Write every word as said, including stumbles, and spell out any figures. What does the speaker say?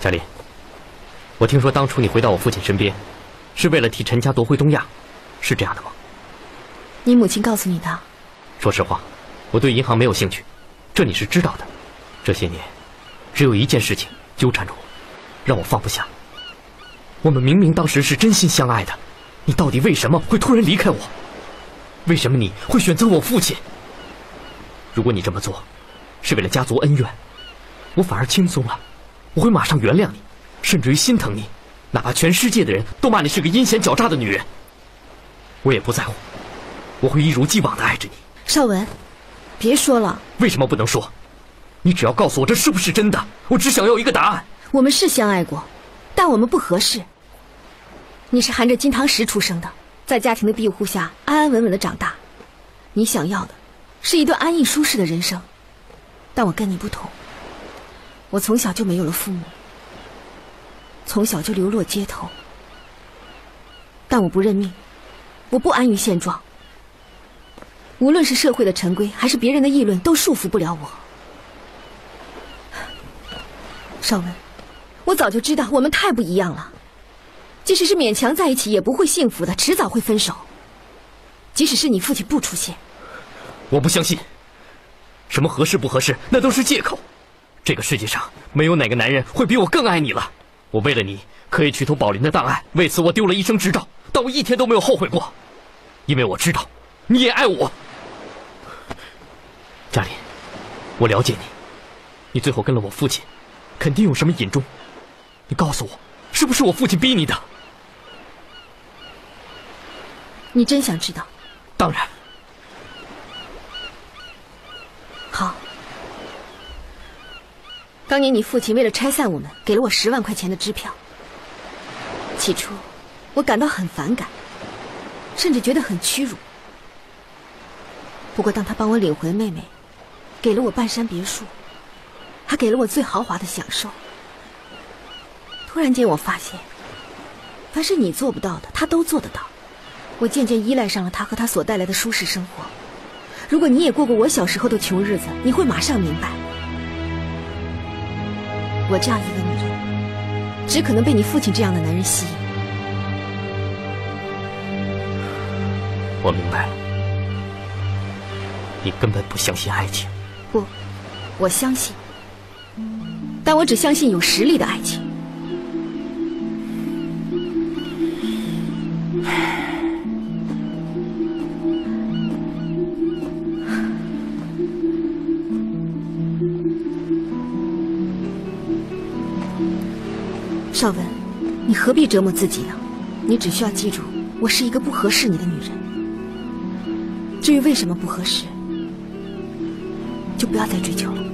嘉林，我听说当初你回到我父亲身边，是为了替陈家夺回东亚，是这样的吗？ 你母亲告诉你的？ 说实话，我对银行没有兴趣，这你是知道的。这些年，只有一件事情纠缠着我，让我放不下。我们明明当时是真心相爱的，你到底为什么会突然离开我？为什么你会选择我父亲？如果你这么做，是为了家族恩怨，我反而轻松了。我会马上原谅你，甚至于心疼你，哪怕全世界的人都骂你是个阴险狡诈的女人，我也不在乎。我会一如既往的爱着你。 邵文，别说了。 为什么不能说？你只要告诉我这是不是真的，我只想要一个答案。 我们是相爱过，但我们不合适。你是含着金汤匙出生的，在家庭的庇护下安安稳稳的长大，你想要的是一段安逸舒适的人生，但我跟你不同。我从小就没有了父母，从小就流落街头，但我不认命，我不安于现状。无论是社会的陈规，还是别人的议论，都束缚不了我。邵文，我早就知道我们太不一样了，即使是勉强在一起，也不会幸福的，迟早会分手。即使是你父亲不出现， 我不相信。什么合适不合适，那都是借口。这个世界上没有哪个男人会比我更爱你了。我为了你可以去偷宝林的档案，为此我丢了医生执照，但我一天都没有后悔过，因为我知道你也爱我。嘉林，我了解你，你最后跟了我父亲，肯定有什么隐衷。你告诉我，是不是我父亲逼你的？ 你真想知道？ 当然。 好。当年你父亲为了拆散我们，给了我十万块钱的支票。起初，我感到很反感，甚至觉得很屈辱。不过，当他帮我领回妹妹，给了我半山别墅，还给了我最豪华的享受，突然间我发现，凡是你做不到的，他都做得到。我渐渐依赖上了他和他所带来的舒适生活。如果你也过过我小时候的穷日子，你会马上明白，我这样一个女人，只可能被你父亲这样的男人吸引。 我明白了，你根本不相信爱情。 不，我相信，但我只相信有实力的爱情。邵文，你何必折磨自己呢？你只需要记住，我是一个不合适你的女人。至于为什么不合适，就不要再追求了。